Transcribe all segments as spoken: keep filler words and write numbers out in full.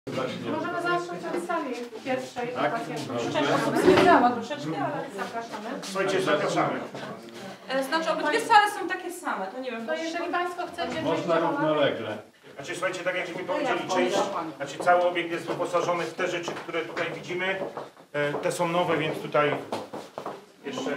Możemy zacząć od sali pierwszej. Tak? Część osób zwiedzała troszeczkę, ale zapraszamy. Słuchajcie, zapraszamy. Znaczy obydwie sale są takie same, to nie wiem. To jeżeli Państwo chcecie... Można równolegle. Znaczy słuchajcie, tak jak mi powiedzieli, część, znaczy cały obiekt jest wyposażony w te rzeczy, które tutaj widzimy. E, te są nowe, więc tutaj jeszcze...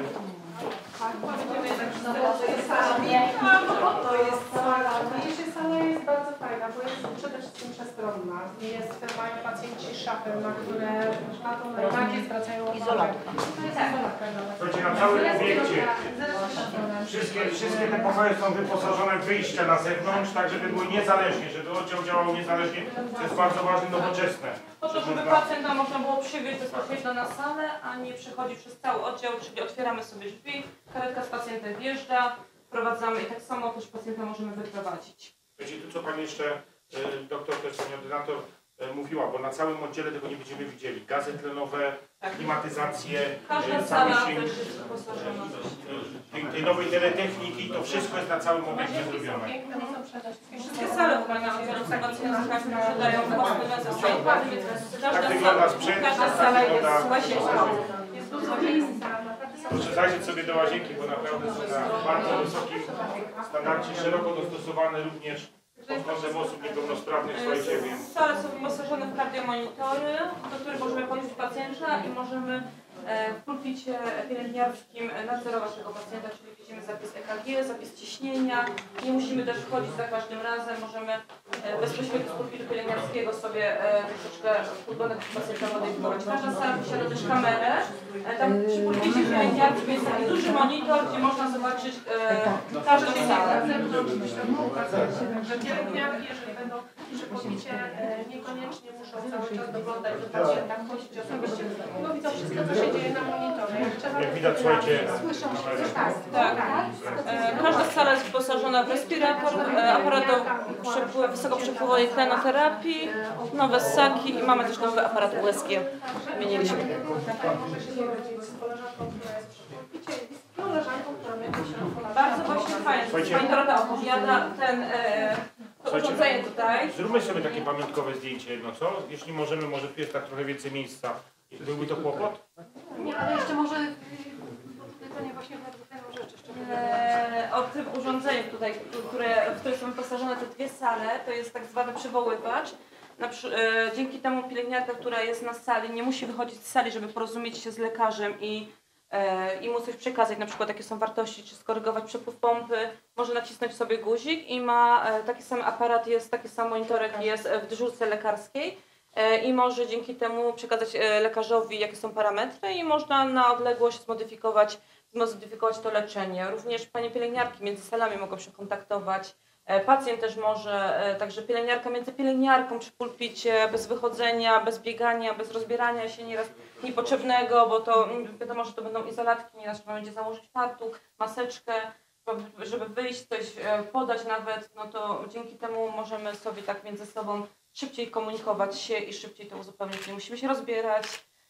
To jest sala. To jest sala. Dzisiejsza sala jest bardzo fajna, bo jest przede wszystkim przestronna. Jest, mają pacjenci szafy, na które na tą najbardziej zwracają uwagę. Izolatka. To jest izolatka. Słuchajcie, na całym obiekcie wszystkie, wszystkie te pokoje są wyposażone w wyjścia na zewnątrz, tak żeby były niezależnie, żeby oddział działał niezależnie. To jest bardzo ważne, nowoczesne. Po to, żeby pacjenta można było przywieźć bezpośrednio na salę, a nie przechodzi przez cały oddział, czyli otwieramy sobie drzwi, karetka z pacjentem wjeżdża, wprowadzamy i tak samo też pacjenta możemy wyprowadzić. Wiecie, tu co Pani jeszcze, y, doktor, też Pani ordynator y, mówiła, bo na całym oddziale tego nie będziemy widzieli. Gazy tlenowe, Tak. klimatyzację, Każda y, sala cały też jest wyposażona. tej, tej nowej teletechniki, to wszystko jest na całym obiekcie zrobione. Wszystkie sale w ogóle na obserwacyjnych posiadają własne gazy, więc Tak każda wygląda sala, sprzęt, każda tak sala wygląda... jest łazienką. Jest dużo miejsca. Proszę zajrzeć sobie do łazienki, bo naprawdę są na bardzo wysokim standardzie, szeroko dostosowane również pod kątem osób niepełnosprawnych, słuchajcie, więc... Sale są wyposażone w kardiomonitory, do których możemy podnieść pacjenta i możemy w pulpicie pielęgniarskim nadzorować tego pacjenta, czyli widzimy zapis E K G, zapis ciśnienia. Nie musimy też wchodzić za każdym razem, możemy bezpośrednio z pulpitu pielęgniarskiego sobie troszeczkę podglądać pacjenta modyfikować. Każda sala posiada też kamerę. Tam przy pulpicie pielęgniarskim jest taki duży monitor, gdzie można zobaczyć każdą salę. Że pielęgniarki, jeżeli będą przy pulpicie, niekoniecznie muszą cały czas doglądać do pacjenta, chodzić osobiście, bo widzą wszystko, co się dzieje na monitorze. Jak widać, słuchajcie, Tak, tak. E, Każda sala jest wyposażona w respirator, e, aparat do przepływ, wysokoprzepływowej tlenoterapii, nowe ssaki i mamy też nowy aparat U S G. Wymieniliśmy. może się dowiedzieć z koleżanką, która jest przy pulpicie i z koleżanką, która będzie się Bardzo właśnie fajnie. Pani Dorota opowiada ten e, to urządzenie tutaj. Zróbmy sobie takie pamiątkowe zdjęcie jedno, co? Jeśli możemy, może tu jest tak trochę więcej miejsca. Byłby to kłopot? Nie, ale jeszcze może pytanie właśnie o rzeczy szczególnie. E, o tym urządzeniu tutaj, które, w które są wyposażone te dwie sale, to jest tak zwany przywoływacz. Na, e, dzięki temu pielęgniarka, która jest na sali, nie musi wychodzić z sali, żeby porozumieć się z lekarzem i, e, i mu coś przekazać, na przykład jakie są wartości, czy skorygować przepływ pompy. Może nacisnąć sobie guzik i ma e, taki sam aparat, jest taki sam monitorek jest w dyżurce lekarskiej. I może dzięki temu przekazać lekarzowi, jakie są parametry i można na odległość zmodyfikować, zmodyfikować to leczenie. Również panie pielęgniarki między salami mogą się kontaktować. Pacjent też może, także pielęgniarka między pielęgniarką przy pulpicie, bez wychodzenia, bez biegania, bez rozbierania się nieraz niepotrzebnego, bo to wiadomo, że to będą izolatki, nieraz trzeba będzie założyć fartuch, maseczkę, żeby wyjść, coś podać nawet, no to dzięki temu możemy sobie tak między sobą szybciej komunikować się i szybciej to uzupełnić. Nie musimy się rozbierać.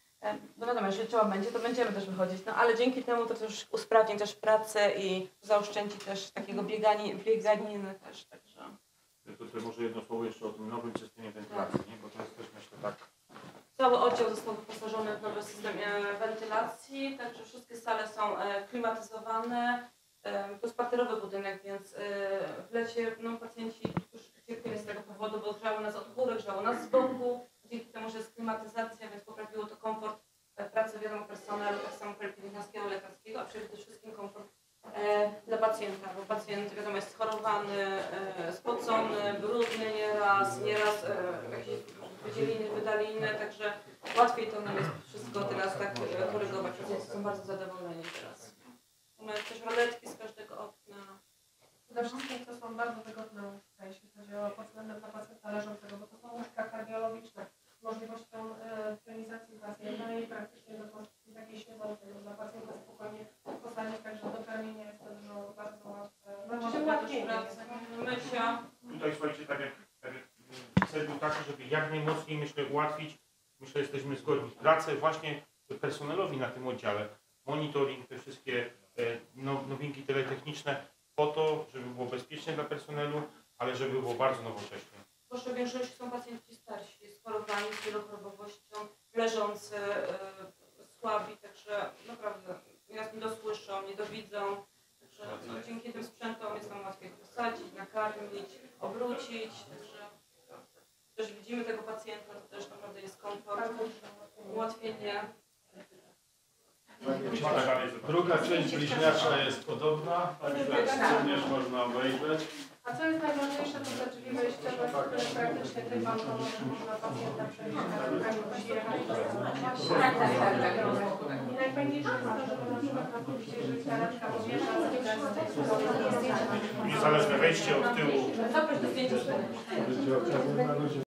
No wiadomo, jeżeli trzeba będzie, to będziemy też wychodzić. No ale dzięki temu to też usprawni też pracę i zaoszczędzi też takiego biegani, bieganiny też. Także. To, to może jedno słowo jeszcze o tym nowym systemie wentylacji, nie? Bo to jest też myślę tak. Cały oddział został wyposażony w nowy system wentylacji, także wszystkie sale są klimatyzowane. To jest parterowy budynek, więc w lecie no, pacjenci już cierpieli z tego powodu, bo grzało nas od góry, grzało nas z boku. Dzięki temu, że jest klimatyzacja, więc poprawiło to komfort pracy wiadomo personelu, tak samo pielęgniarskiego, lekarskiego, a przede wszystkim komfort e, dla pacjenta, bo pacjent wiadomo jest schorowany, e, spocony, brudny nieraz, nieraz e, jakieś wydzieliny, wydaliny, także łatwiej to nam jest wszystko teraz tak e, korygować. Pacjenci są bardzo zadowoleni teraz. Mamy też roletki z każdego okna. Przede wszystkim to są bardzo wygodne łóżka, jeśli chodzi o pod względem dla pacjenta leżącego, bo to są łóżka kardiologiczne. Możliwością e, pionizacji pacjenta i praktycznie do konstrukcji takiej siedzącej, dla pacjenta spokojnie postawić, także dokarmienie jest to dużo bardzo łatwe. Znaczy się łatwiej Mysia. Tutaj słuchajcie, tak jak, tak jak cel był taki, żeby jak najmocniej myślę ułatwić, myślę, jesteśmy zgodni, pracę właśnie personelowi na tym oddziale. Monitoring, te wszystkie e, nowinki teletechniczne po to, żeby było bezpiecznie dla personelu, ale żeby było bardzo nowocześnie. zwłaszcza w większości są pacjenci starsi, schorowani z wielochorobowością, leżący, yy, słabi, także naprawdę nieraz nie dosłyszą, nie dowidzą. Także no, dzięki tym sprzętom jest nam łatwiej posadzić, nakarmić, obrócić. Także też widzimy tego pacjenta, to też naprawdę jest komfort, ułatwienie. Druga część bliźniacza jest podobna, także również można obejrzeć. A co jest najważniejsze, to te drzwi wejściowe, które praktycznie tym bankowo można pacjenta przejść na rękami, przyjechać do Tak, tak, tak, tak. I najfajniejsze jest to, żeby na przykład na punkcie, jeżeli karetka podjeżdża, Niezależne wejście od tyłu. Zaproś do zdjęcia.